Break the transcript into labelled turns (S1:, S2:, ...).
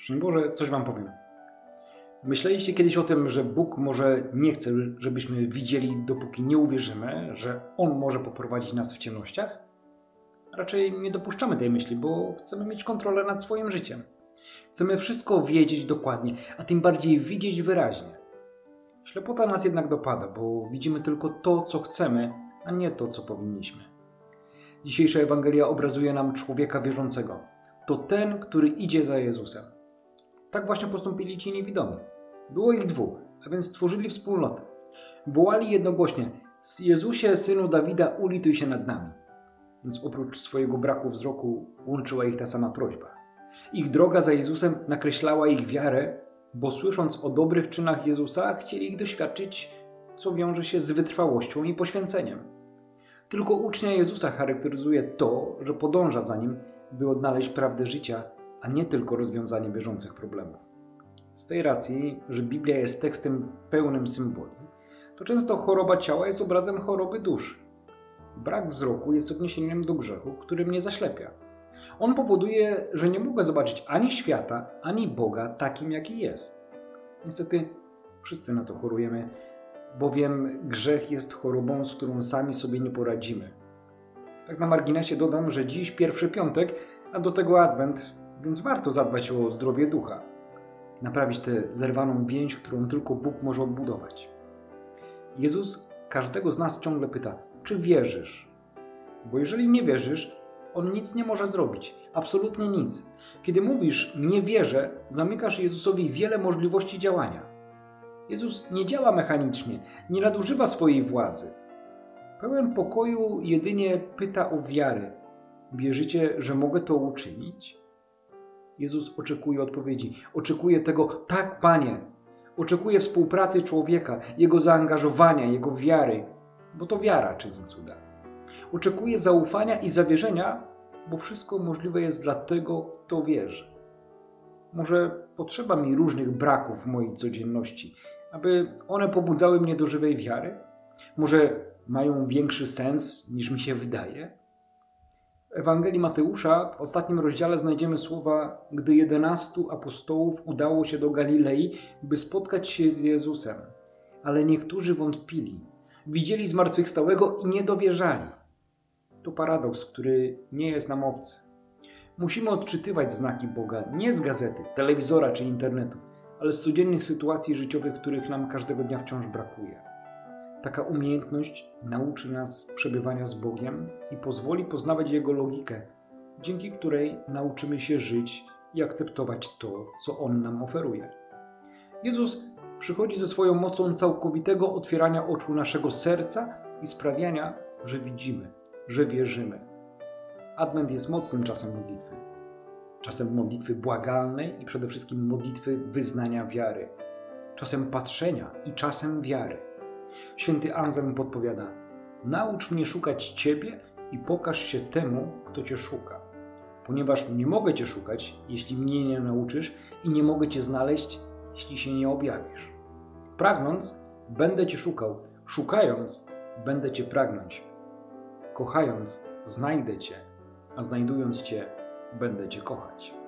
S1: Szczęść Boże, coś wam powiem. Myśleliście kiedyś o tym, że Bóg może nie chce, żebyśmy widzieli, dopóki nie uwierzymy, że On może poprowadzić nas w ciemnościach? Raczej nie dopuszczamy tej myśli, bo chcemy mieć kontrolę nad swoim życiem. Chcemy wszystko wiedzieć dokładnie, a tym bardziej widzieć wyraźnie. Ślepota nas jednak dopada, bo widzimy tylko to, co chcemy, a nie to, co powinniśmy. Dzisiejsza Ewangelia obrazuje nam człowieka wierzącego. To ten, który idzie za Jezusem. Tak właśnie postąpili ci niewidomi. Było ich dwóch, a więc stworzyli wspólnotę. Wołali jednogłośnie: Jezusie, Synu Dawida, ulituj się nad nami. Więc oprócz swojego braku wzroku łączyła ich ta sama prośba. Ich droga za Jezusem nakreślała ich wiarę, bo słysząc o dobrych czynach Jezusa, chcieli ich doświadczyć, co wiąże się z wytrwałością i poświęceniem. Tylko ucznia Jezusa charakteryzuje to, że podąża za Nim, by odnaleźć prawdę życia, a nie tylko rozwiązanie bieżących problemów. Z tej racji, że Biblia jest tekstem pełnym symboli, to często choroba ciała jest obrazem choroby duszy. Brak wzroku jest odniesieniem do grzechu, który mnie zaślepia. On powoduje, że nie mogę zobaczyć ani świata, ani Boga takim, jaki jest. Niestety wszyscy na to chorujemy, bowiem grzech jest chorobą, z którą sami sobie nie poradzimy. Tak na marginesie dodam, że dziś pierwszy piątek, a do tego Adwent, więc warto zadbać o zdrowie ducha. Naprawić tę zerwaną więź, którą tylko Bóg może odbudować. Jezus każdego z nas ciągle pyta, czy wierzysz? Bo jeżeli nie wierzysz, On nic nie może zrobić. Absolutnie nic. Kiedy mówisz nie wierzę, zamykasz Jezusowi wiele możliwości działania. Jezus nie działa mechanicznie, nie nadużywa swojej władzy. Pełen pokoju jedynie pyta o wiarę. Wierzycie, że mogę to uczynić? Jezus oczekuje odpowiedzi. Oczekuje tego, tak Panie. Oczekuje współpracy człowieka, jego zaangażowania, jego wiary, bo to wiara czyni cuda. Oczekuje zaufania i zawierzenia, bo wszystko możliwe jest dla tego, kto wierzy. Może potrzeba mi różnych braków w mojej codzienności, aby one pobudzały mnie do żywej wiary? Może mają większy sens, niż mi się wydaje? W Ewangelii Mateusza w ostatnim rozdziale znajdziemy słowa: gdy 11 apostołów udało się do Galilei, by spotkać się z Jezusem, ale niektórzy wątpili, widzieli zmartwychwstałego i nie dowierzali. To paradoks, który nie jest nam obcy. Musimy odczytywać znaki Boga nie z gazety, telewizora czy internetu, ale z codziennych sytuacji życiowych, których nam każdego dnia wciąż brakuje. Taka umiejętność nauczy nas przebywania z Bogiem i pozwoli poznawać Jego logikę, dzięki której nauczymy się żyć i akceptować to, co On nam oferuje. Jezus przychodzi ze swoją mocą całkowitego otwierania oczu naszego serca i sprawiania, że widzimy, że wierzymy. Adwent jest mocnym czasem modlitwy. Czasem modlitwy błagalnej i przede wszystkim modlitwy wyznania wiary. Czasem patrzenia i czasem wiary. Święty Anselm podpowiada: naucz mnie szukać Ciebie i pokaż się temu, kto Cię szuka. Ponieważ nie mogę Cię szukać, jeśli mnie nie nauczysz, i nie mogę Cię znaleźć, jeśli się nie objawisz. Pragnąc, będę Cię szukał. Szukając, będę Cię pragnąć. Kochając, znajdę Cię, a znajdując Cię, będę Cię kochać.